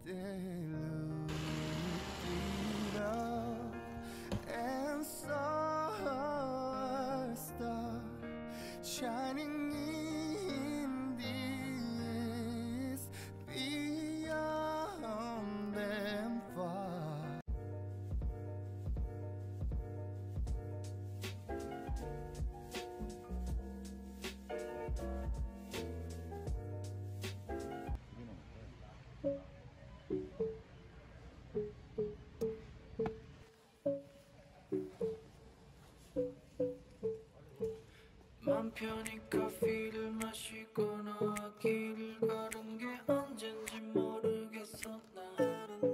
They looked it up and saw a star shining in the east beyond them far. 맘 편히 커피를 마시거나 길을 걸은 게 언젠지 모르겠어. 난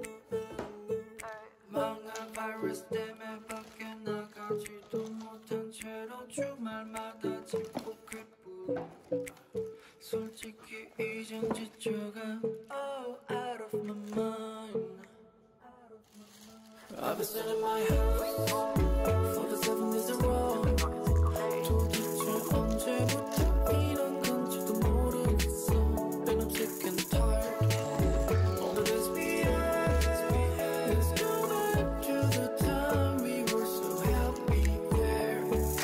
망한 바이러스 때문에 밖에 나가지도 못한 채로 주말마다 집콕할 뿐. 솔직히 이젠 지쳐가 out of my mind. I've been sitting in my house for the 7 days in a row. 도대체 언제부터 이런 건지도 모르겠어. And I'm sick and tired. All the days behind. Let's go back to the time we were so happy there.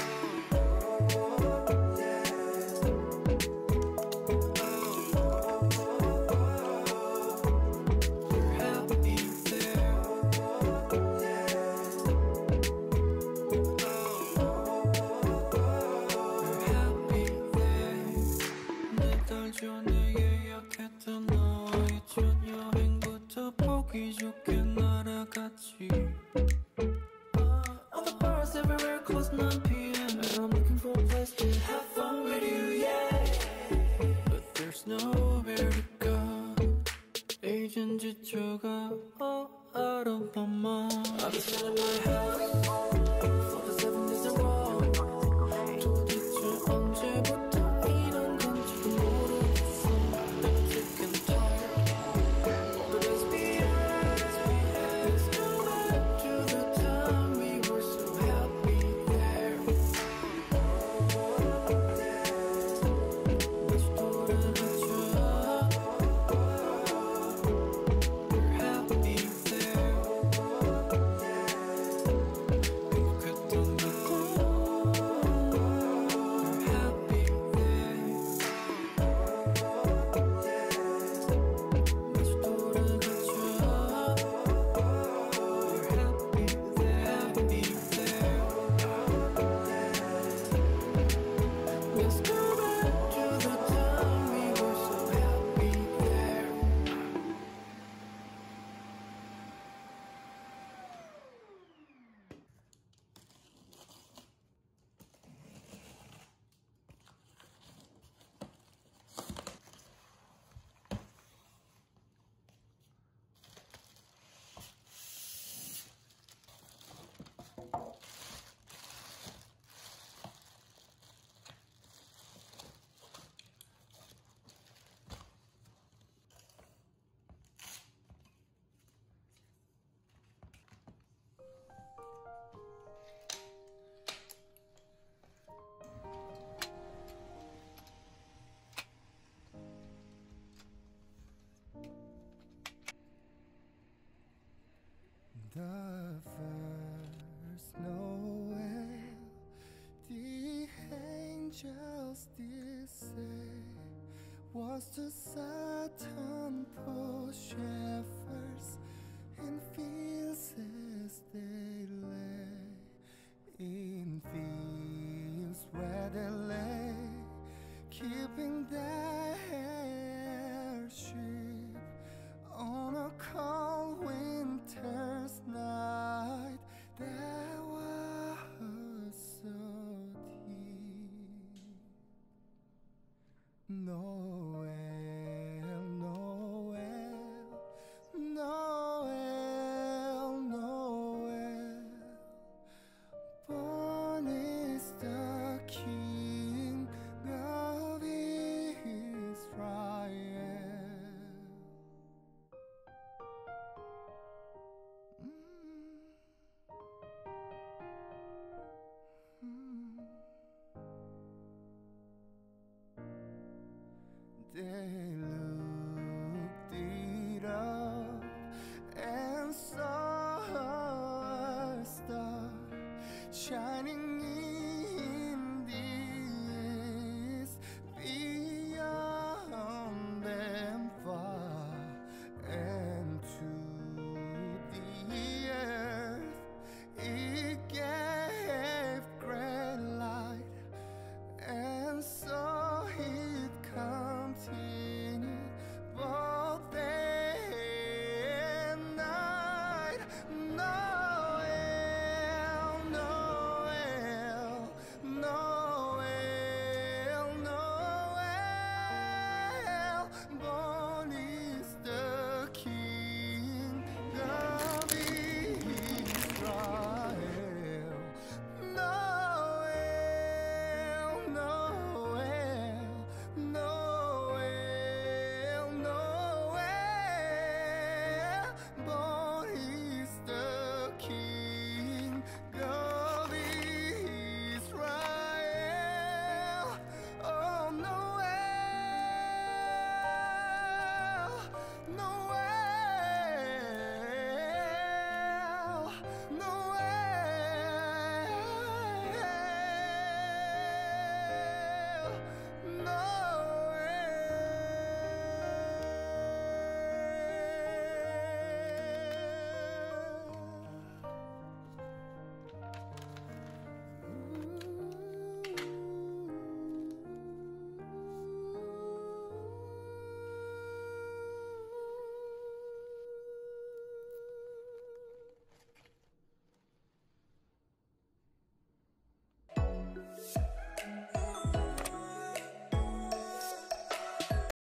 We're happy there. 전에 예약했던 너와의 첫 여행부터 보기 좋게 날아갔지. All the bars everywhere close 9 p.m. And I'm looking for a place to have fun with you, yeah. But there's nowhere to go. 이젠 지쳐가 out of my mind. I've been sitting in my house for the 7 days in a row. 도대체 언제부터 이런 건지도 모르겠어. I'm sick and tired. All the days behind. Let's go back to the time we were so happy there. 다시 돌아가자. We're happy there. 행복했던 그때. We're happy there. 다시 돌아가자. We're happy there. Happy there. Let's go back to the time we were so happy there. The first Noel, the angels did say, was to Satan poor shepherds in fields as they lay, in fields where they lay, keeping their